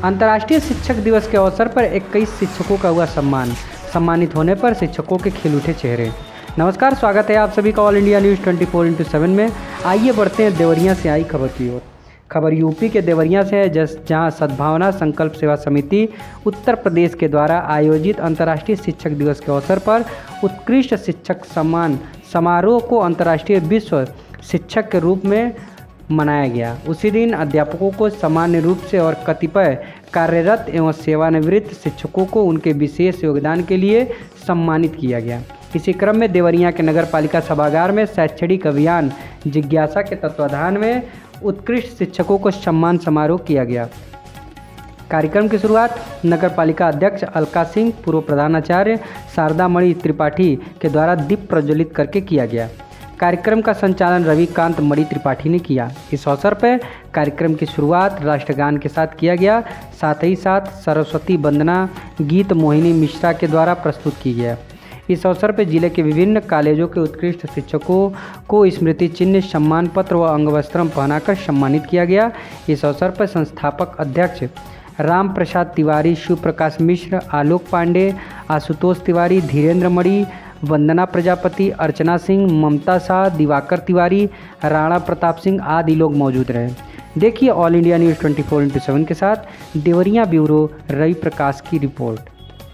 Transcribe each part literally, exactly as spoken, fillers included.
अंतर्राष्ट्रीय शिक्षक दिवस के अवसर पर इक्कीस शिक्षकों का हुआ सम्मान। सम्मानित होने पर शिक्षकों के खिल उठे चेहरे। नमस्कार, स्वागत है आप सभी का all India news twenty four into seven में। आइए बढ़ते हैं देवरिया से आई खबर की ओर। खबर यूपी के देवरिया से है, जहां सद्भावना संकल्प सेवा समिति उत्तर प्रदेश के द्वारा आयोजित अंतर्राष्ट्रीय शिक्षक दिवस के अवसर पर उत्कृष्ट शिक्षक सम्मान समारोह को अंतर्राष्ट्रीय विश्व शिक्षक के रूप में मनाया गया। उसी दिन अध्यापकों को सामान्य रूप से और कतिपय कार्यरत एवं सेवानिवृत्त शिक्षकों को उनके विशेष योगदान के लिए सम्मानित किया गया। इसी क्रम में देवरिया के नगर पालिका सभागार में शैक्षणिक अभियान जिज्ञासा के तत्वाधान में उत्कृष्ट शिक्षकों को सम्मान समारोह किया गया। कार्यक्रम की शुरुआत नगर पालिका अध्यक्ष अलका सिंह, पूर्व प्रधानाचार्य शारदा मणि त्रिपाठी के द्वारा दीप प्रज्वलित करके किया गया। कार्यक्रम का संचालन रविकांत मणि त्रिपाठी ने किया। इस अवसर पर कार्यक्रम की शुरुआत राष्ट्रगान के साथ किया गया। साथ ही साथ सरस्वती वंदना गीत मोहिनी मिश्रा के द्वारा प्रस्तुत की गया। इस अवसर पर जिले के विभिन्न कॉलेजों के उत्कृष्ट शिक्षकों को स्मृति चिन्ह, सम्मान पत्र व अंगवस्त्रम पहनाकर सम्मानित किया गया। इस अवसर पर संस्थापक अध्यक्ष राम प्रसाद तिवारी, शिव प्रकाश मिश्र, आलोक पांडे, आशुतोष तिवारी, धीरेन्द्र मणि, वंदना प्रजापति, अर्चना सिंह, ममता शाह, दिवाकर तिवारी, राणा प्रताप सिंह आदि लोग मौजूद रहे। देखिए all India news twenty four into seven के साथ देवरिया ब्यूरो रवि प्रकाश की रिपोर्ट।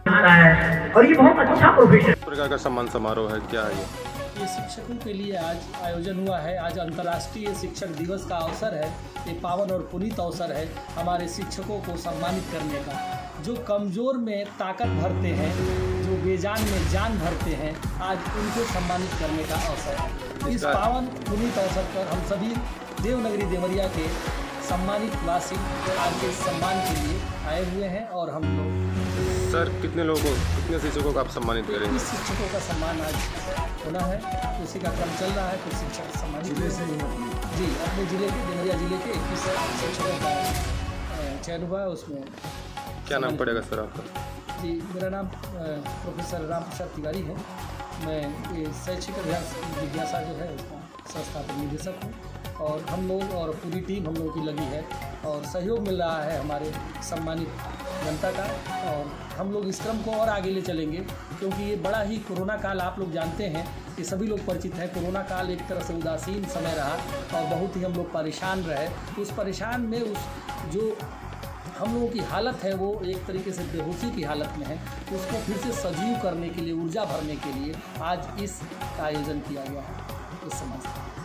और ये बहुत अच्छा प्रोफेशन प्रकार का सम्मान समारोह है, क्या है ये? ये शिक्षकों के लिए आज आयोजन हुआ है। आज अंतर्राष्ट्रीय शिक्षक दिवस का अवसर है। ये पावन और पुनीत अवसर है हमारे शिक्षकों को सम्मानित करने का। जो कमज़ोर में ताकत भरते हैं, जो बेजान में जान भरते हैं, आज उनको सम्मानित करने का अवसर है। इस पावन पुनीत अवसर पर हम सभी देवनगरी देवरिया के सम्मानित वासी आज के सम्मान के लिए आए हुए हैं। और हम लोग सर कितने लोगों को, कितने शिक्षकों को आप सम्मानित करेंगे? इस शिक्षकों का सम्मान आज होना है, उसी का क्रम चल रहा है। कुछ शिक्षक सम्मानित जिले से जी अपने जिले के देवरिया जिले के इक्कीस शिक्षकों का चयन हुआ है। उसमें क्या नाम पड़ेगा सर आपका? जी, मेरा नाम प्रोफेसर राम प्रसाद तिवारी है। मैं ये शैक्षिक अभियान जिज्ञासा जो है उसका संस्थापक निदेशक हूँ। और हम लोग और पूरी टीम हम लोगों की लगी है और सहयोग मिल रहा है हमारे सम्मानित जनता का। और हम लोग इस क्रम को और आगे ले चलेंगे, क्योंकि ये बड़ा ही कोरोना काल आप लोग जानते हैं कि सभी लोग परिचित हैं। कोरोना काल एक तरह से उदासीन समय रहा और बहुत ही हम लोग परेशान रहे। उस परेशान में उस जो हम लोगों की हालत है वो एक तरीके से बेहोशी की हालत में है। उसको फिर से सजीव करने के लिए, ऊर्जा भरने के लिए आज इस का आयोजन किया गया है इस समाज में।